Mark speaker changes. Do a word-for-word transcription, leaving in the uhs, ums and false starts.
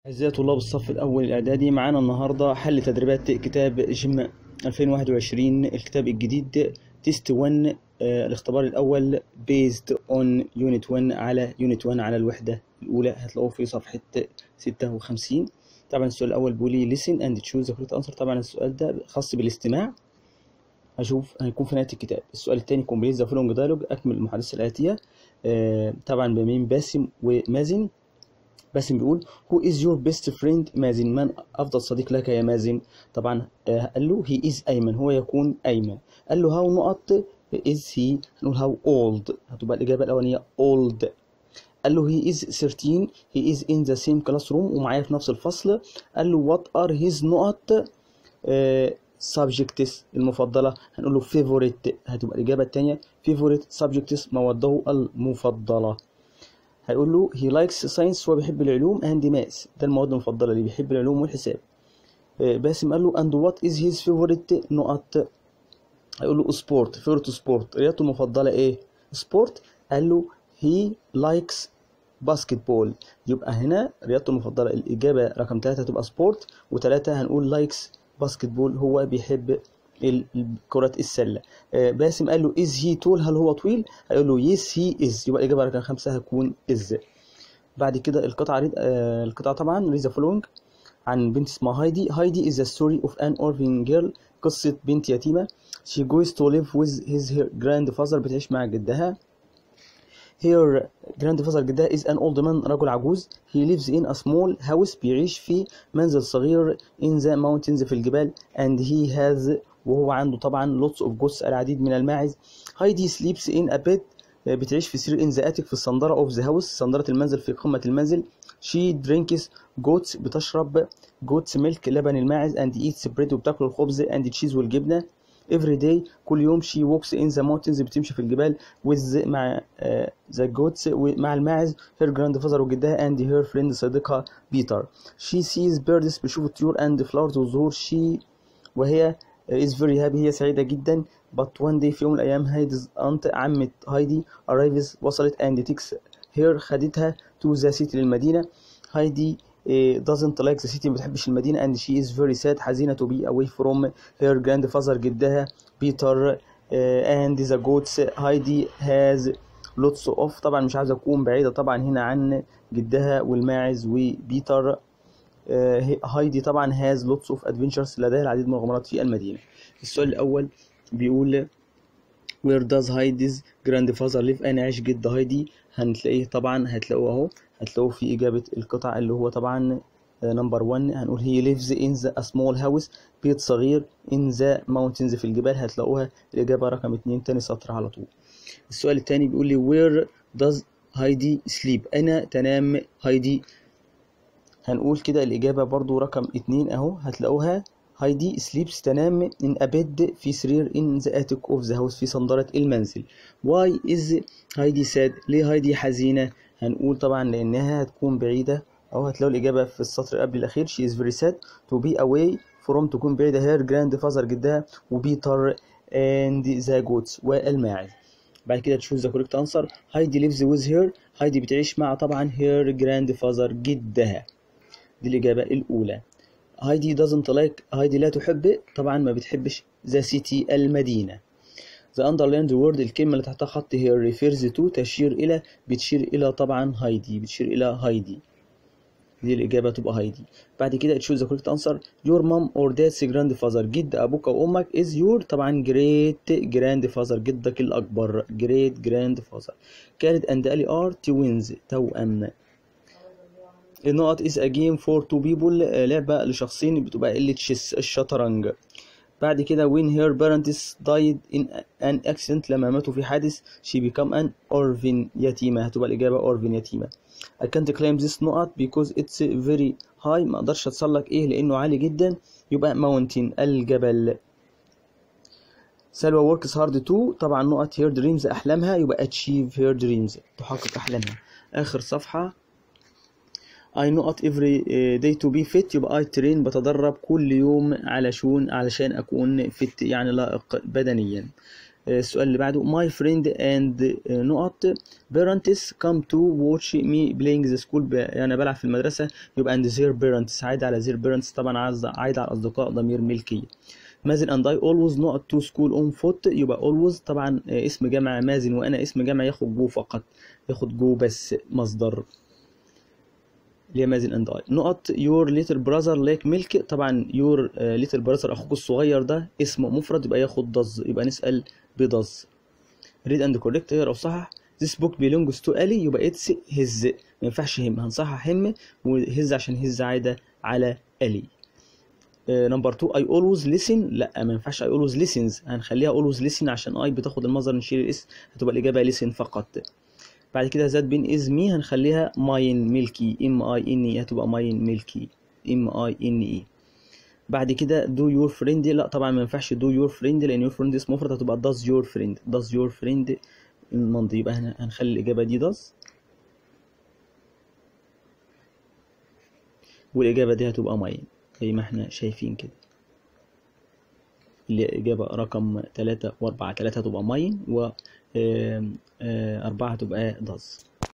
Speaker 1: أعزائي طلاب الصف الأول الإعدادي، معانا النهاردة حل تدريبات كتاب جيم ألفين وواحد وعشرين، الكتاب الجديد تيست واحد. آه الاختبار الأول based on unit واحد على unit واحد على الوحدة الأولى، هتلاقوه في صفحة ستة وخمسين. طبعا السؤال الأول بيقول لي listen and choose the correct answer. طبعا السؤال ده خاص بالاستماع، هشوف هيكون في نهاية الكتاب. السؤال الثاني complete the following dialogue، أكمل المحادثة الآتية. آه طبعا بين باسم ومازن. باسم بيقول who is your best friend مازن، من أفضل صديق لك يا مازن؟ طبعا آه قال له he is أيمن، هو يكون أيمن. قال له how نقط is he، هنقول how old، هتبقى الإجابة الأولانية old. قال له he is thirteen he is in the same classroom، ومعايا في نفس الفصل. قال له what are his نقط آه subjects المفضلة، هنقول له favorite، هتبقى الإجابة الثانية favorite subjects مواده المفضلة. هيقول له he likes science، هو بيحب العلوم and math، ده المواد المفضلة اللي بيحب العلوم والحساب. باسم قال له and what is his favorite نقط، هيقول له sport favorite sport، رياضته المفضلة ايه؟ sport. قال له he likes basketball، يبقى هنا رياضته المفضلة الإجابة رقم ثلاثة تبقى sport، وثلاثة هنقول likes basketball، هو بيحب كرة السلة. باسم قال له is he tall، هل هو طويل؟ هيقول له yes he is، يبقى الإجابة رقم خمسة هتكون is. بعد كده القطعة القطعة طبعا read the following عن بنت اسمها هايدي. هايدي is a story of an orphan girl، قصة بنت يتيمة. she goes to live with his grandfather، بتعيش مع جدها. her grandfather جدها is an old man، رجل عجوز. he lives in a small house، بيعيش في منزل صغير in the mountains، في الجبال. and he has، وهو عنده طبعا lots of goats، العديد من الماعز. هايدي sleeps in a bed، بتعيش في سرير in the attic، في الصندرة of the house، صندرة المنزل في قمة المنزل. she drinks goats، بتشرب goats milk، لبن الماعز. and eats bread، وبتاكل الخبز. and cheese، والجبنة. every day، كل يوم. she walks in the mountains، بتمشي في الجبال with مع uh, the goats، مع الماعز. her grandfather، وجدها. and her friend، صديقها بيتر. she sees birds، بتشوف الطيور. and flowers، والزهور. she، وهي is very happy، هي سعيدة جدا. but one day، في يوم من الأيام، هايدي's aunt، عمة هايدي arrives، وصلت. and takes her، خدتها to the city، للمدينة. هايدي doesn't like the city، ما بتحبش المدينة. and she is very sad، حزينة to be away from her grandfather، جدها بيتر. and the goats، هايدي has lots of، طبعا مش عايزة أكون بعيدة طبعا هنا عن جدها والماعز وبيتر. هايدي طبعا has lots of adventures، لديها العديد من المغامرات في المدينة. السؤال الأول بيقول where does Heidi's grandfather live، أين يعيش جد هايدي؟ هنلاقيه طبعا، هتلاقوه أهو، هتلاقوه في إجابة القطع اللي هو طبعا نمبر واحد. هنقول he lives in the a small house، بيت صغير in the mountains، في الجبال، هتلاقوها الإجابة رقم اتنين، تاني سطر على طول. السؤال الثاني بيقول لي where does Heidi sleep، أين تنام هايدي؟ هنقول كده الإجابة برضو رقم اتنين أهو، هتلاقوها هايدي sleeps، تنام in a bed، في سرير in the attic of the house، في صندرة المنزل. why is هايدي sad، ليه هايدي حزينة؟ هنقول طبعا لأنها هتكون بعيدة، أو هتلاقوا الإجابة في السطر قبل الأخير. she is very sad to be away from، تكون بعيدة her grandfather، جدها، وبيتر and the goats، والماعز. بعد كده تشوف the correct answer. هايدي lives with her، هايدي بتعيش مع طبعا her grandfather، جدها، دي الإجابة الأولى. هايدي doesn't like، هايدي لا تحب، طبعا ما بتحبش the city، المدينة. the underlined word، الكلمة اللي تحتها خط here refers to، تشير إلى، بتشير إلى طبعا هايدي، بتشير إلى هايدي، دي الإجابة تبقى هايدي. بعد كده تشوف the correct answer. your mom or dad's grandfather، جد أبوك أو أمك is your، طبعا great grandfather، جدك الأكبر great grandfather. كانت and Ali are twins، توأم. النقط is a game for two people، لعبة لشخصين، بتبقى قلة تشيس، الشطرنج. بعد كده when her parents died in an accident، لما ماتوا في حادث. she become an orphan، يتيمة، هتبقى الإجابة orphan، يتيمة. I can't climb this نقط because it's very high، ما اقدرش اتسلق ايه لانه عالي جدا، يبقى mountain، الجبل. سلوى works hard to، طبعا نقط her dreams، احلامها، يبقى achieve her dreams، تحقق احلامها. اخر صفحة I نقط every day to be fit، يبقى I train، بتدرب كل يوم علشان علشان أكون fit، يعني لائق بدنيا. السؤال اللي بعده my friend and نقط parents come to watch me playing the school. انا بلعب في المدرسه، يبقى and their parents عايد على their parents طبعا، عايد على الاصدقاء ضمير ملكي. مازن and I always not to school on foot، يبقى always طبعا اسم جمع مازن وانا اسم جمع ياخد جو فقط، ياخد جو بس مصدر اللي هي مازن and I. نقط your little brother like milk، طبعا your little brother اخوك الصغير ده اسم مفرد يبقى ياخد does، يبقى نسأل بدز. read and correct اقرا وصحح. this book belongs to Ali، يبقى it's his، ما ينفعش هم، هنصحح هم وهز عشان هز عايده على Ali. نمبر اتنين I always listen، لا ما ينفعش I always listens، هنخليها always listen عشان I بتاخد المصدر نشيل الاس، هتبقى الإجابة listen فقط. بعد كده ذات بين is me هنخليها mine milky m i n e، هتبقى mine milky m i n e. بعد كده do your friend، لا طبعا ما ينفعش do your friend لأن your friend اسم مفرد، هتبقى does your friend does your friend الماضي، يبقى هنخلي الإجابة دي does، والإجابة دي هتبقى mine زي ما احنا شايفين كده. الإجابة رقم تلاتة وأربعة، تلاتة هتبقى ماين و أربعة هتبقى does.